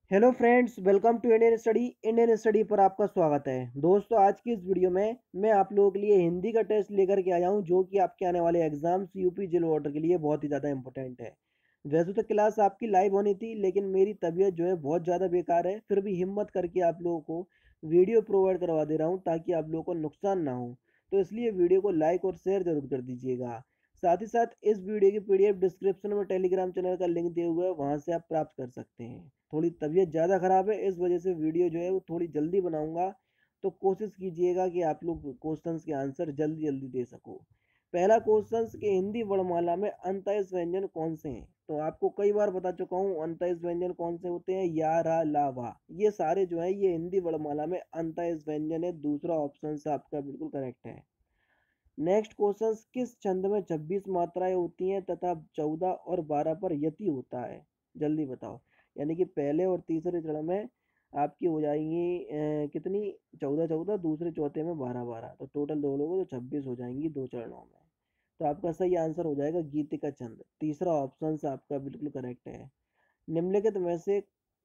Hello friends, welcome to Indian study पर आपका स्वागत है। दोस्तों, आज की इस वीडियो में मैं आप लोगों के लिए हिंदी का टेस्ट लेकर के आया हूं, जो कि आपके आने वाले एग्जाम्स यूपी जेल वार्डर के लिए बहुत ही ज़्यादा इंपॉर्टेंट है। वैसे तो क्लास आपकी लाइव होनी थी, लेकिन मेरी तबीयत जो है बहुत ज़्यादा बेकार है। फिर भी हिम्मत करके आप लोगों को वीडियो प्रोवाइड करवा दे रहा हूँ, ताकि आप लोगों को नुकसान ना हो। तो इसलिए वीडियो को लाइक और शेयर जरूर कर दीजिएगा। साथ ही साथ इस वीडियो की पीडीएफ डिस्क्रिप्शन में टेलीग्राम चैनल का लिंक दिया हुआ है, वहाँ से आप प्राप्त कर सकते हैं। थोड़ी तबीयत ज़्यादा ख़राब है, इस वजह से वीडियो जो है वो थोड़ी जल्दी बनाऊंगा। तो कोशिश कीजिएगा कि आप लोग क्वेश्चंस के आंसर जल्दी जल्दी दे सको। पहला क्वेश्चंस के हिंदी वर्णमाला में अंतःस्थ व्यंजन कौन से हैं? तो आपको कई बार बता चुका हूँ अंतःस्थ व्यंजन कौन से होते हैं। या, रा, ला, वा, ये सारे जो है ये हिंदी वर्णमाला में अंतःस्थ व्यंजन है। दूसरा ऑप्शन आपका बिल्कुल करेक्ट है। नेक्स्ट क्वेश्चन, किस छंद में 26 मात्राएं होती हैं तथा 14 और 12 पर यति होता है? जल्दी बताओ। यानी कि पहले और तीसरे चरण में आपकी हो जाएंगी कितनी? 14 14, दूसरे चौथे में 12 12, तो टोटल दो लोगों तो 26 हो जाएंगी दो चरणों में। तो आपका सही आंसर हो जाएगा गीतिका छंद। तीसरा ऑप्शन आपका बिल्कुल करेक्ट है। निम्नलिखित में से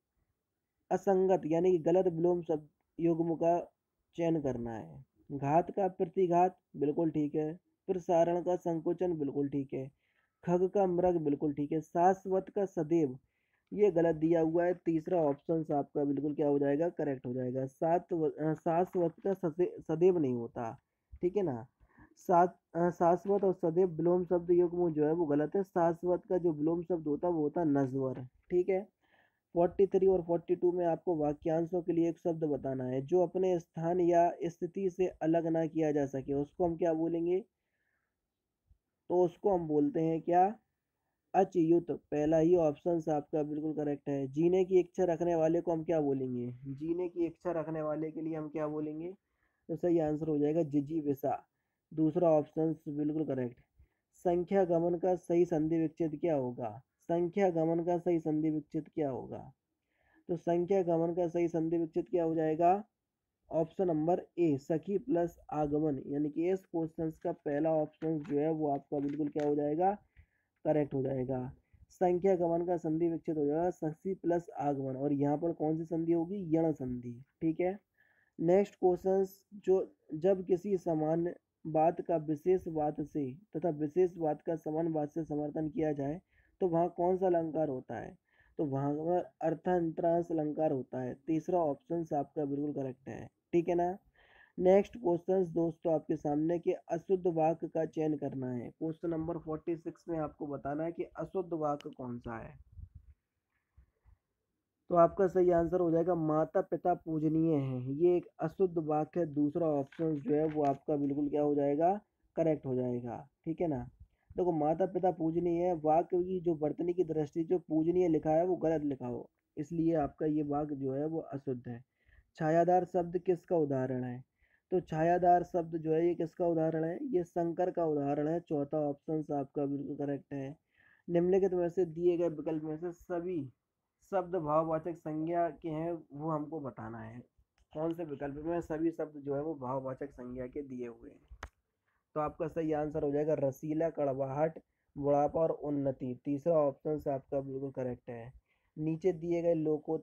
असंगत यानी कि गलत विलोम शब्द युग्म का चयन करना है। घात का प्रतिघात बिल्कुल ठीक है। प्रसारण का संकोचन बिल्कुल ठीक है। खग का मृग बिल्कुल ठीक है। शाश्वत का सदैव ये गलत दिया हुआ है। तीसरा ऑप्शन आपका बिल्कुल क्या हो जाएगा? करेक्ट हो जाएगा। शाश्वत का सदैव नहीं होता। ठीक है ना। शाश्वत और सदैव विलोम शब्द युग्म जो है वो गलत है। शाश्वत का जो विलोम शब्द होता है वो होता है नश्वर। ठीक है। 43 और 42 में आपको वाक्यांशों के लिए एक शब्द बताना है जो अपने स्थान या स्थिति से अलग ना किया जा सके, उसको हम क्या बोलेंगे? तो उसको हम बोलते हैं क्या? अच्युत। पहला ही ऑप्शन आपका बिल्कुल करेक्ट है। जीने की इच्छा रखने वाले को हम क्या बोलेंगे? जीने की इच्छा रखने वाले के लिए हम क्या बोलेंगे? तो सही आंसर हो जाएगा जिजीविषा। दूसरा ऑप्शन बिल्कुल करेक्ट। संख्या गमन का सही संधि विच्छेद क्या होगा? संख्या गमन का सही संधि विच्छेद क्या होगा? तो संख्या गमन का सही संधि विच्छेद क्या हो जाएगा? ऑप्शन नंबर ए, सखी प्लस आगमन। यानी कि इस क्वेश्चन का पहला ऑप्शन जो है वो आपका बिल्कुल क्या हो जाएगा? करेक्ट हो जाएगा। संख्या गमन का संधि विच्छेद हो जाएगा सखी प्लस आगमन, और यहाँ पर कौन सी संधि होगी? यण संधि। ठीक है। नेक्स्ट क्वेश्चन, जो जब किसी सामान्य बात का विशेष बात से तथा विशेष बात का समान बात से समर्थन किया जाए तो वहाँ कौन सा अलंकार होता है? तो वहाँ पर अर्थांतरांश अलंकार होता है। तीसरा ऑप्शन आपका बिल्कुल करेक्ट है। ठीक है ना। नेक्स्ट क्वेश्चन दोस्तों आपके सामने कि अशुद्ध वाक्य का चयन करना है। क्वेश्चन नंबर 46 में आपको बताना है कि अशुद्ध वाक्य कौन सा है। तो आपका सही आंसर हो जाएगा माता पिता पूजनीय है। ये एक अशुद्ध वाक्य है। दूसरा ऑप्शन जो है वो आपका बिल्कुल क्या हो जाएगा? करेक्ट हो जाएगा। ठीक है ना। देखो, माता पिता पूजनीय है, वाक्य की जो वर्तनी की दृष्टि जो पूजनीय लिखा है वो गलत लिखा हो, इसलिए आपका ये वाक्य जो है वो अशुद्ध है। छायादार शब्द किसका उदाहरण है? तो छायादार शब्द जो है ये किसका उदाहरण है? ये शंकर का उदाहरण है। चौथा ऑप्शन आपका बिल्कुल करेक्ट है। निम्नलिखित में से दिए गए विकल्प में से सभी शब्द भाववाचक संज्ञा के हैं, वो हमको बताना है। कौन से विकल्प में सभी शब्द जो है वो भाववाचक संज्ञा के दिए हुए हैं? तो आपका सही आंसर हो जाएगा रसीला, कड़वाहट, बुढ़ापा और उन्नति। तीसरा ऑप्शन से आपका बिल्कुल करेक्ट है। नीचे दिए गए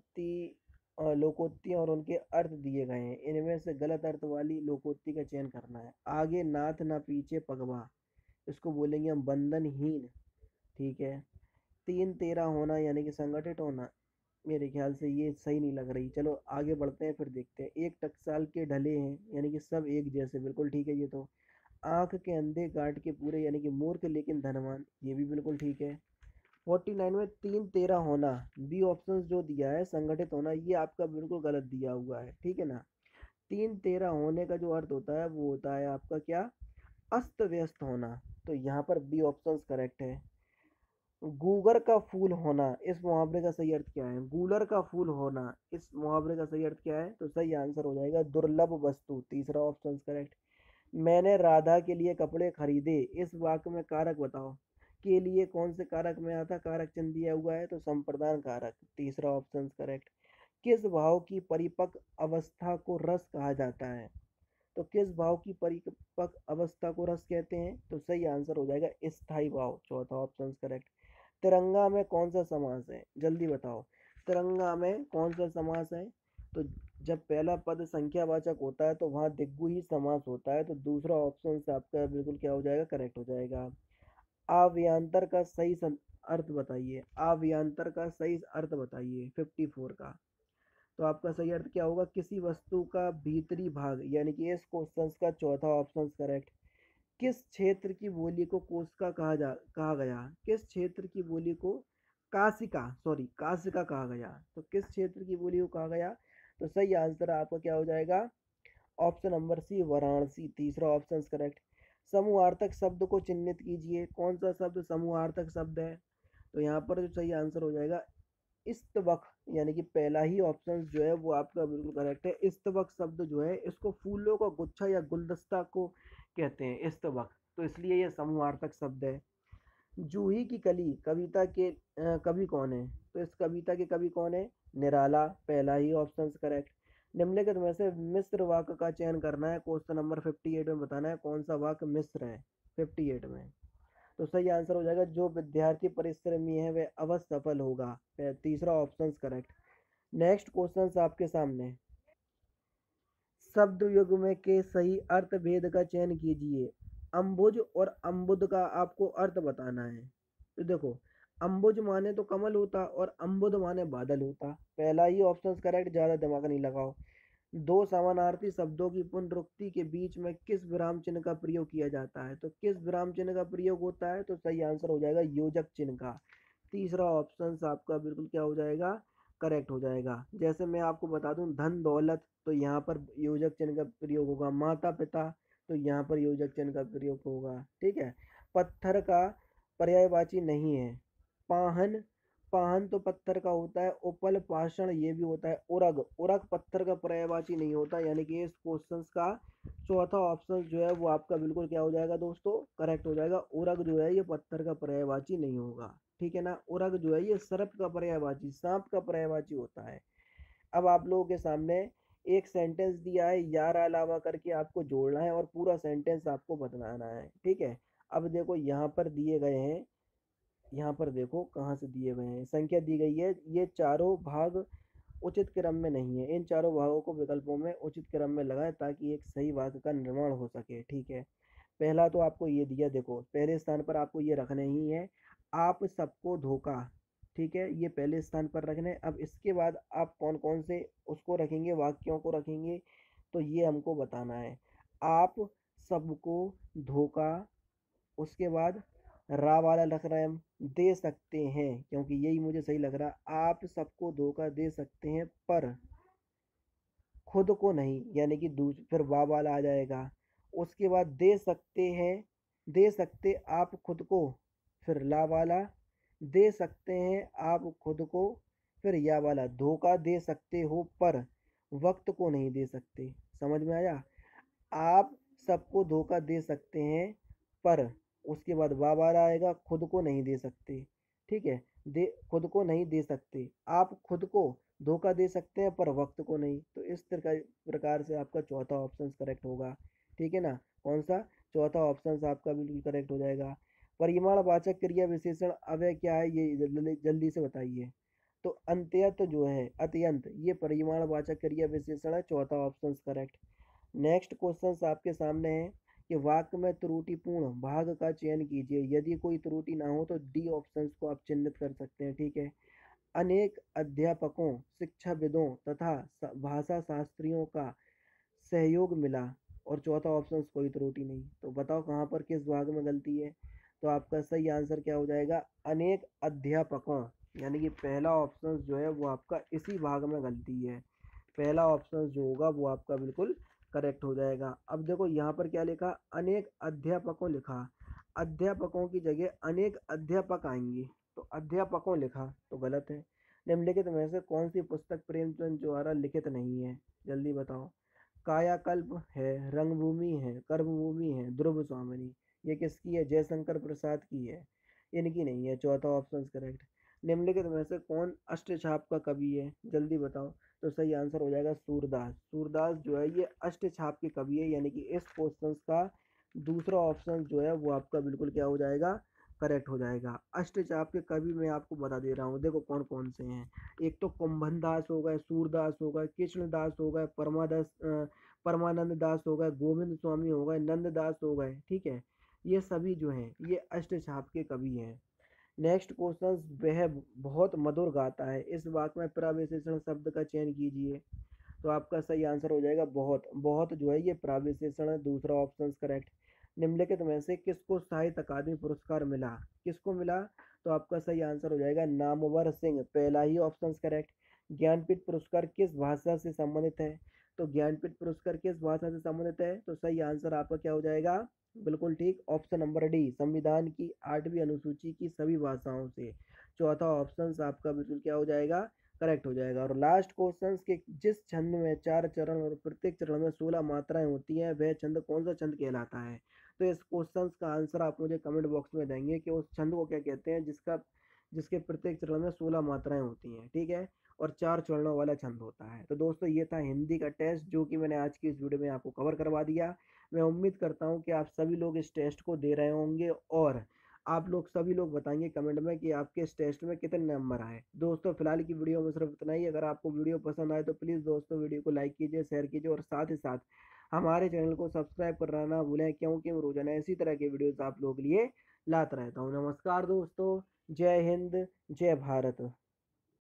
लोकोक्ति और उनके अर्थ दिए गए हैं, इनमें से गलत अर्थ वाली लोकोक्ति का चयन करना है। आगे नाथ ना पीछे पगवा, इसको बोलेंगे हम बंधनहीन। ठीक है। तीन तेरा होना यानी कि संगठित होना, मेरे ख्याल से ये सही नहीं लग रही। चलो आगे बढ़ते हैं, फिर देखते हैं। एक टकसाल के ढले हैं यानी कि सब एक जैसे, बिल्कुल ठीक है ये तो। आंख के अंधे गांठ के पूरे यानी कि मूर्ख लेकिन धनवान, ये भी बिल्कुल ठीक है। 49 में तीन तेरा होना, बी ऑप्शन जो दिया है संगठित होना, ये आपका बिल्कुल गलत दिया हुआ है। ठीक है ना। तीन तेरा होने का जो अर्थ होता है वो होता है आपका क्या? अस्त व्यस्त होना। तो यहाँ पर बी ऑप्शन करेक्ट है। गूगर का फूल होना, इस मुहावरे का सही अर्थ क्या है? गूलर का फूल होना, इस मुहावरे का सही अर्थ क्या है? तो सही आंसर हो जाएगा दुर्लभ वस्तु। तीसरा ऑप्शन करेक्ट। मैंने राधा के लिए कपड़े खरीदे, इस वाक्य में कारक बताओ। के लिए कौन से कारक में आता? कारक चिन्ह दिया हुआ है तो संप्रदान कारक। तीसरा ऑप्शन करेक्ट। किस भाव की परिपक्व अवस्था को रस कहा जाता है? तो किस भाव की परिपक्व अवस्था को रस कहते हैं? तो सही आंसर हो जाएगा स्थाई भाव। चौथा ऑप्शन करेक्ट। तिरंगा में कौन सा समास है? जल्दी बताओ। तिरंगा में कौन सा समास है? तो जब पहला पद संख्यावाचक होता है तो वहाँ दिग्गु ही समास होता है, तो दूसरा ऑप्शन से आपका बिल्कुल क्या हो जाएगा, करेक्ट हो जाएगा। अव्यंतर का सही अर्थ बताइए, अव्यंतर का सही अर्थ बताइए 54 का। तो आपका सही अर्थ क्या होगा, किसी वस्तु का भीतरी भाग, यानी कि इस क्वेश्चन का चौथा ऑप्शन करेक्ट। किस क्षेत्र की बोली को कोशिका कहा गया? किस क्षेत्र की बोली को काशिका कहा गया? तो किस क्षेत्र की बोली को कहा गया? तो सही आंसर आपका क्या हो जाएगा, ऑप्शन नंबर सी, वाराणसी। तीसरा ऑप्शन करेक्ट। समूहार्थक शब्द को चिन्हित कीजिए, कौन सा शब्द समूहार्थक शब्द है? तो यहाँ पर जो सही आंसर हो जाएगा इस्तबक, यानी कि पहला ही ऑप्शन जो है वो आपका बिल्कुल करेक्ट है। इस्तबक शब्द जो है इसको फूलों का गुच्छा या गुलदस्ता को कहते हैं, इस्तबक, तो इसलिए यह समूहार्थक शब्द है। जूही की कली कविता के कवि कौन है? तो इस कविता के कवि कौन है? निराला, पहला ही ऑप्शन करेक्ट। निम्नलिखित में से मिस्र वाक्य का चयन करना है, क्वेश्चन नंबर 58 में बताना है कौन सा वाक्य मिस्र है 58 में। तो सही आंसर हो जाएगा, जो विद्यार्थी परिश्रमी है वह अवश्य सफल होगा, तीसरा ऑप्शन करेक्ट। नेक्स्ट क्वेश्चन आपके सामने, शब्द युग्म के सही अर्थ भेद का चयन कीजिए। अम्बुज और अम्बुद का आपको अर्थ बताना है। तो देखो, अम्बुज माने तो कमल होता और अम्बुद माने बादल होता, पहला ही ऑप्शन करेक्ट, ज्यादा दिमाग नहीं लगाओ। दो समानार्थी शब्दों की पुनरुक्ति के बीच में किस विराम चिन्ह का प्रयोग किया जाता है? तो किस विराम चिन्ह का प्रयोग होता है? तो सही आंसर हो जाएगा योजक चिन्ह का, तीसरा ऑप्शन आपका बिल्कुल क्या हो जाएगा, करेक्ट हो जाएगा। जैसे मैं आपको बता दूं, धन दौलत, तो यहाँ पर योजक चिन्ह का प्रयोग होगा। माता पिता, तो यहाँ पर योजक चिन्ह का प्रयोग होगा, ठीक है। पत्थर का पर्यायवाची नहीं है। पाहन, पाहन तो पत्थर का होता है। उपल, पाषाण, ये भी होता है। उरग, उरग पत्थर का पर्यायवाची नहीं होता, यानी कि इस क्वेश्चन का चौथा ऑप्शन जो है वो आपका बिल्कुल क्या हो जाएगा दोस्तों, करेक्ट हो जाएगा। उरग जो है ये पत्थर का पर्यायवाची नहीं होगा, ठीक है ना। उरग जो है ये सर्प का पर्यायवाची, सांप का पर्यायवाची होता है। अब आप लोगों के सामने एक सेंटेंस दिया है, यार अलावा करके आपको जोड़ना है और पूरा सेंटेंस आपको बताना है, ठीक है। अब देखो यहाँ पर दिए गए हैं, यहाँ पर देखो कहाँ से दिए गए हैं, संख्या दी गई है, ये चारों भाग उचित क्रम में नहीं है। इन चारों भागों को विकल्पों में उचित क्रम में लगाएं ताकि एक सही वाक्य का निर्माण हो सके, ठीक है। पहला तो आपको ये दिया, देखो पहले स्थान पर आपको ये रखने ही है, आप सबको धोखा, ठीक है, ये पहले स्थान पर रखने। अब इसके बाद आप कौन कौन से उसको रखेंगे, वाक्यों को रखेंगे, तो ये हमको बताना है। आप सबको धोखा, उसके बाद रा वाला रख रहे हैं हम, दे सकते हैं, क्योंकि यही मुझे सही लग रहा। आप सबको धोखा दे सकते हैं पर खुद को नहीं, यानी कि फिर वाह वाला आ जाएगा। उसके बाद दे सकते हैं, दे सकते आप खुद को, फिर ला वाला, दे सकते हैं आप खुद को, फिर या वाला। धोखा दे सकते हो पर वक्त को नहीं दे सकते, समझ में आया। आप सबको धोखा दे सकते हैं पर, उसके बाद वाह वाला आएगा, खुद को नहीं दे सकते, ठीक है। दे खुद को नहीं दे सकते, आप खुद को धोखा दे सकते हैं पर वक्त को नहीं। तो इस प्रकार से आपका चौथा ऑप्शन करेक्ट होगा, ठीक है ना। कौन सा? चौथा ऑप्शन आपका बिल्कुल करेक्ट हो जाएगा। परिमाणवाचक क्रिया विशेषण अव्यय क्या है, ये जल्दी जल्दी से बताइए। तो अंत्यत जो है, अत्यंत, ये परिमाणवाचक क्रिया विशेषण है, चौथा ऑप्शन करेक्ट। नेक्स्ट क्वेश्चन आपके सामने है कि वाक्य में त्रुटिपूर्ण भाग का चयन कीजिए। यदि कोई त्रुटि ना हो तो डी ऑप्शन को आप चिन्हित कर सकते हैं, ठीक है। अनेक अध्यापकों, शिक्षाविदों तथा भाषा शास्त्रियों का सहयोग मिला, और चौथा ऑप्शन कोई त्रुटि नहीं। तो बताओ कहाँ पर किस भाग में गलती है? तो आपका सही आंसर क्या हो जाएगा, अनेक अध्यापकों, यानी कि पहला ऑप्शन जो है वो आपका इसी भाग में गलती है। पहला ऑप्शन जो होगा वो आपका बिल्कुल करेक्ट हो जाएगा। अब देखो यहाँ पर क्या लिखा, अनेक अध्यापकों लिखा, अध्यापकों की जगह अनेक अध्यापक आएंगे, तो अध्यापकों लिखा तो गलत है। निम्नलिखित में से कौन सी पुस्तक प्रेमचंद द्वारा लिखित नहीं है, जल्दी बताओ। कायाकल्प है, रंगभूमि है, कर्मभूमि है, ध्रुव स्वामिनी, ये किसकी है? जयशंकर प्रसाद की है, इनकी नहीं है, चौथा ऑप्शन करेक्ट। निम्नलिखित में से कौन अष्टछाप का कवि है, जल्दी बताओ। तो सही आंसर हो जाएगा सूरदास। सूरदास जो है ये अष्टछाप के कवि है, यानी कि इस क्वेश्चन का दूसरा ऑप्शन जो है वो आपका बिल्कुल क्या हो जाएगा, करेक्ट हो जाएगा। अष्टचाप के कवि मैं आपको बता दे रहा हूँ, देखो कौन कौन से हैं। एक तो कुंभन दास हो गए, सूरदास हो गए, कृष्ण दास हो गए, परमानंद दास हो गए, गोविंद स्वामी हो गए, नंद दास हो गए, ठीक है। ये सभी जो हैं ये अष्टचाप के कवि हैं। नेक्स्ट क्वेश्चन, वह बहुत मधुर गाता है, इस वाक्य में प्रविशेषण शब्द का चयन कीजिए। तो आपका सही आंसर हो जाएगा बहुत। बहुत जो है ये प्रविशेषण है, दूसरा ऑप्शन करेक्ट। निम्नलिखित में से किसको साहित्य अकादमी पुरस्कार मिला? किसको मिला? तो आपका सही आंसर हो जाएगा नामवर सिंह, पहला ही ऑप्शन करेक्ट। ज्ञानपीठ पुरस्कार किस भाषा से संबंधित है? तो ज्ञानपीठ पुरस्कार किस भाषा से संबंधित है? तो सही आंसर आपका क्या हो जाएगा? बिल्कुल ठीक, ऑप्शन नंबर डी, संविधान की 8वीं अनुसूची की सभी भाषाओं से। चौथा ऑप्शन आपका बिल्कुल क्या हो जाएगा? करेक्ट हो जाएगा। और लास्ट क्वेश्चन के, जिस छंद में 4 चरण और प्रत्येक चरण में 16 मात्राएं होती हैं वह छंद कौन सा छंद कहलाता है? तो इस क्वेश्चन का आंसर आप मुझे कमेंट बॉक्स में देंगे कि उस छंद को क्या कहते हैं जिसके प्रत्येक चरण में 16 मात्राएं होती हैं, ठीक है, और 4 चरणों वाला छंद होता है। तो दोस्तों ये था हिंदी का टेस्ट जो कि मैंने आज की इस वीडियो में आपको कवर करवा दिया। मैं उम्मीद करता हूँ कि आप सभी लोग इस टेस्ट को दे रहे होंगे और आप लोग सभी लोग बताएंगे कमेंट में कि आपके इस टेस्ट में कितने नंबर आए। दोस्तों फिलहाल की वीडियो में सिर्फ इतना ही। अगर आपको वीडियो पसंद आए तो प्लीज़ दोस्तों वीडियो को लाइक कीजिए, शेयर कीजिए और साथ ही साथ हमारे चैनल को सब्सक्राइब करना ना भूलें, क्योंकि मैं रोजाना इसी तरह के वीडियोस आप लोगों के लिए लाता रहता हूँ। नमस्कार दोस्तों, जय हिंद, जय भारत।